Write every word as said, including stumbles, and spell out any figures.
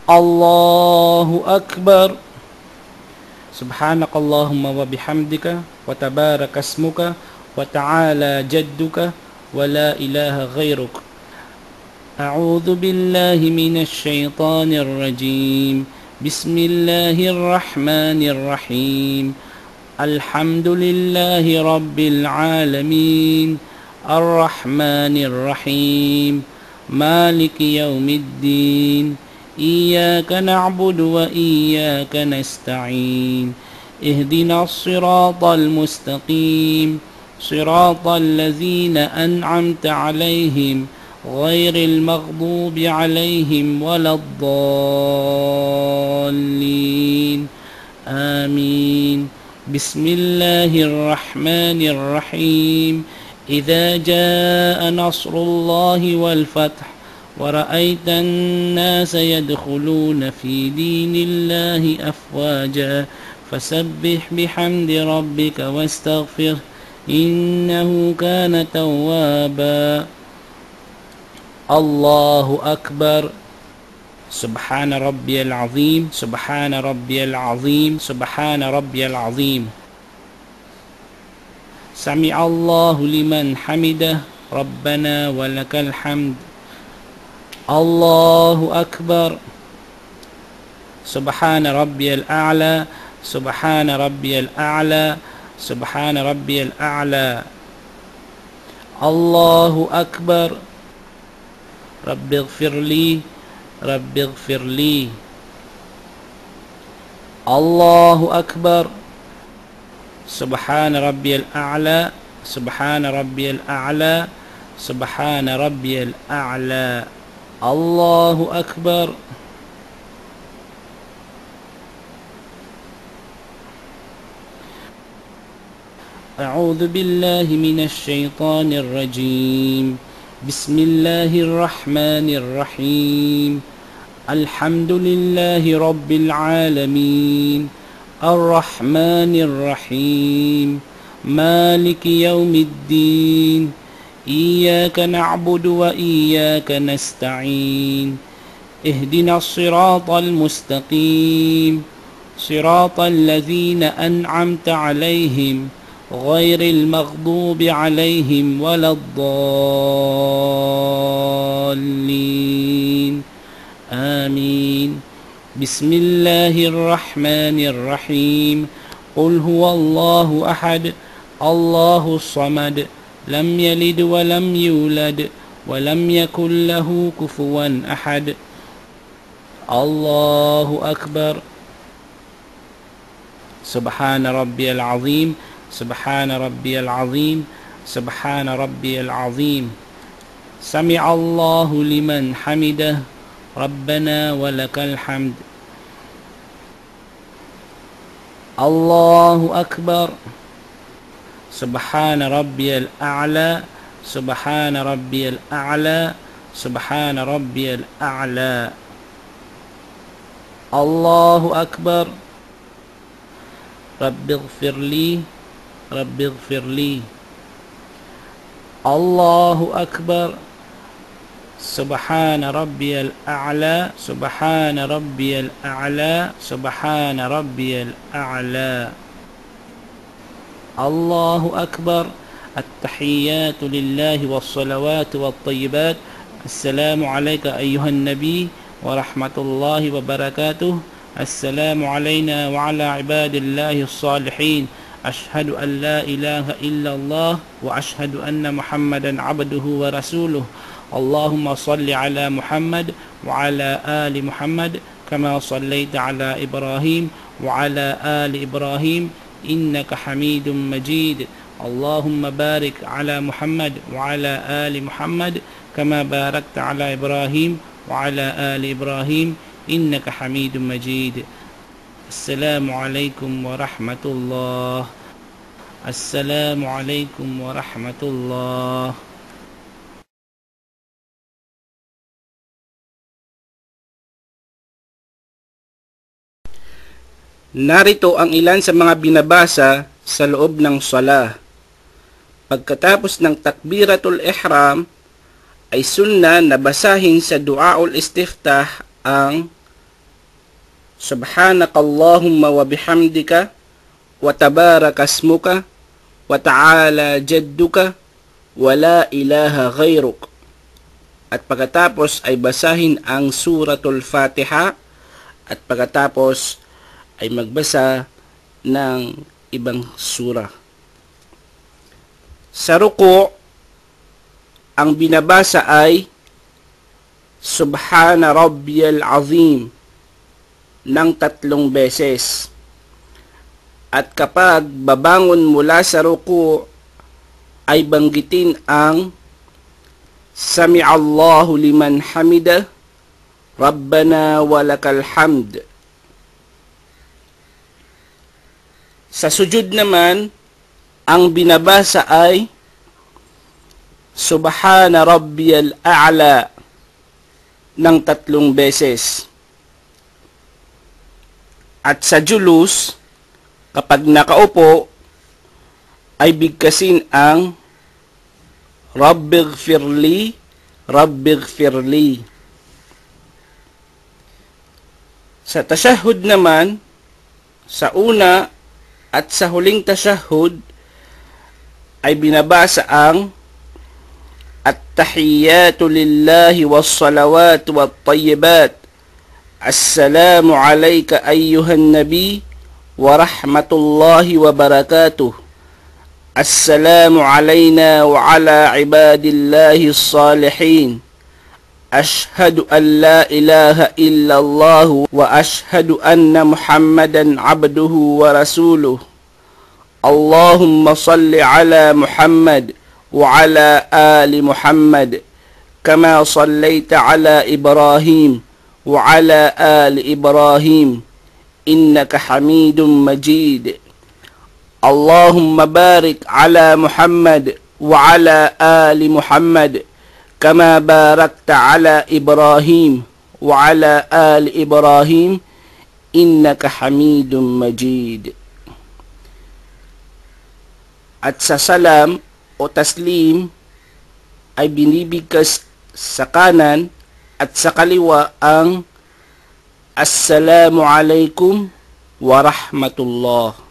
Allahu Akbar. Subhanakallahumma wa bihamdika wa tabarakasmuka wa ta'ala jadduka wa la ilaha ghayruk. A'udzu billahi minasy syaithanir rajim. Bismillahirrahmanirrahim. Alhamdulillahi rabbil alamin. Ar-Rahmanir-Rahim. Maliki yaumiddin. إياك نعبد وإياك نستعين اهدنا الصراط المستقيم صراط الذين أنعمت عليهم غير المغضوب عليهم ولا الضالين آمين بسم الله الرحمن الرحيم إذا جاء نصر الله والفتح ورأيت الناس يدخلون في دين الله أفواجا فسبح بحمد ربك واستغفره إنه كان توابا الله أكبر. سبحان ربي العظيم سبحان ربي العظيم سبحان ربي العظيم. سمع الله لمن حمده ربنا ولك الحمد. الله أكبر. سبحان ربي الأعلى سبحان ربي الأعلى سبحان ربي الأعلى. الله أكبر. رب اغفر لي رب اغفر لي. الله أكبر. سبحان ربي الأعلى سبحان ربي الأعلى سبحان ربي الأعلى. الله أكبر. أعوذ بالله من الشيطان الرجيم. بسم الله الرحمن الرحيم. الحمد لله رب العالمين الرحمن الرحيم مالك يوم الدين إياك نعبد وإياك نستعين اهدنا الصراط المستقيم صراط الذين أنعمت عليهم غير المغضوب عليهم ولا الضالين آمين بسم الله الرحمن الرحيم. قل هو الله أحد الله الصمد لم يلد ولم يولد ولم يكن له كفوا أحد. الله أكبر. سبحان ربي العظيم سبحان ربي العظيم سبحان ربي العظيم. سمع الله لمن حمده ربنا ولك الحمد. الله أكبر. سبحان ربي الأعلى سبحان ربي الأعلى سبحان ربي الأعلى. الله أكبر. رب اغفر لي رب اغفر لي. الله أكبر. سبحان ربي الأعلى سبحان ربي الأعلى سبحان ربي الأعلى. الله أكبر. التحيات لله والصلوات والطيبات. السلام عليك أيها النبي ورحمة الله وبركاته. السلام علينا وعلى عباد الله الصالحين. أشهد أن لا إله إلا الله وأشهد أن محمدا عبده ورسوله. اللهم صل على محمد وعلى آل محمد كما صليت على إبراهيم وعلى آل إبراهيم إنك حميد مجيد. اللهم بارك على محمد وعلى آل محمد كما باركت على إبراهيم وعلى آل إبراهيم إنك حميد مجيد. السلام عليكم ورحمة الله. السلام عليكم ورحمة الله. Narito ang ilan sa mga binabasa sa loob ng salah. Pagkatapos ng takbiratul ihram, ay sunna na basahin sa duaul istiftah ang Subhanakallahumma wa bihamdika wa tabarakasmuka wa ta'ala jadduka wa la ilaha ghayruk. At pagkatapos ay basahin ang suratul Fatiha at pagkatapos ay magbasa ng ibang sura. Sa ruku, ang binabasa ay Subhana Rabbiyal Azim ng tatlong beses. At kapag babangon mula sa ruku, ay banggitin ang Sami'allahu liman hamida, Rabbana walakal hamd. Sa sujud naman, ang binabasa ay Subhana Rabbiyal A'la ng tatlong beses. At sa julus, kapag nakaupo, ay bigkasin ang Rabbighfirli, Rabbighfirli. Sa tashahhud naman, sa una at sa huling tashahhud, ay binabasa ang At-tahiyyatu lillahi was-salawatu wat-tayyibat. Assalamu alayka ayyuhan nabi wa rahmatullahi wa barakatuh. Assalamu alayna wa ala ibadillahi as-salihin. Ashhadu an la ilaha illallah wa ashhadu anna Muhammadan abduhu wa rasuluh. Allahumma salli ala Muhammad wa ala ali Muhammad kama sallaita ala Ibrahim wa ala ali Ibrahim innaka Hamidum Majid. Allahumma barik ala Muhammad wa ala ali Muhammad kama barakta ala Ibrahim wa ala ali Ibrahim innaka Hamidum Majid. At sa salam o taslim ay binibigkas sa kanan at sa kaliwa ang Assalamu alaikum wa rahmatullah.